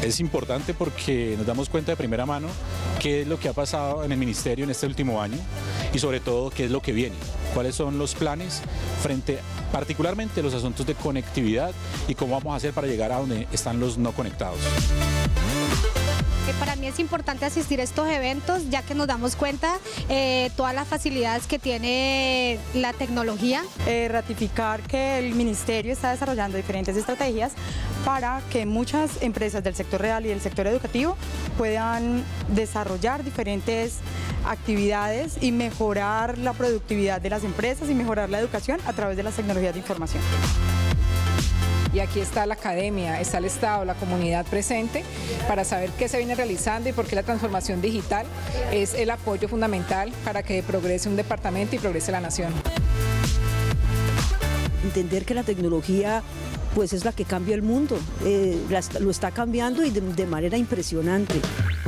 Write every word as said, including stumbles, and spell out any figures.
Es importante porque nos damos cuenta de primera mano qué es lo que ha pasado en el ministerio en este último año y sobre todo qué es lo que viene, cuáles son los planes frente particularmente a los asuntos de conectividad y cómo vamos a hacer para llegar a donde están los no conectados. Para mí es importante asistir a estos eventos ya que nos damos cuenta eh, todas las facilidades que tiene la tecnología. Eh, ratificar que el ministerio está desarrollando diferentes estrategias para que muchas empresas del sector real y del sector educativo puedan desarrollar diferentes actividades y mejorar la productividad de las empresas y mejorar la educación a través de las tecnologías de información. Y aquí está la academia, está el Estado, la comunidad presente para saber qué se viene realizando y por qué la transformación digital es el apoyo fundamental para que progrese un departamento y progrese la nación. Entender que la tecnología pues es la que cambia el mundo, eh, la, lo está cambiando y de, de manera impresionante.